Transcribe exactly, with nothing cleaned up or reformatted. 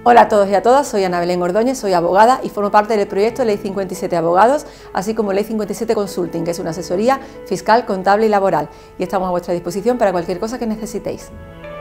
Hola a todos y a todas, soy Ana Belén Ordóñez, soy abogada y formo parte del proyecto Ley cincuenta y siete Abogados, así como Ley cincuenta y siete Consulting, que es una asesoría fiscal, contable y laboral, y estamos a vuestra disposición para cualquier cosa que necesitéis.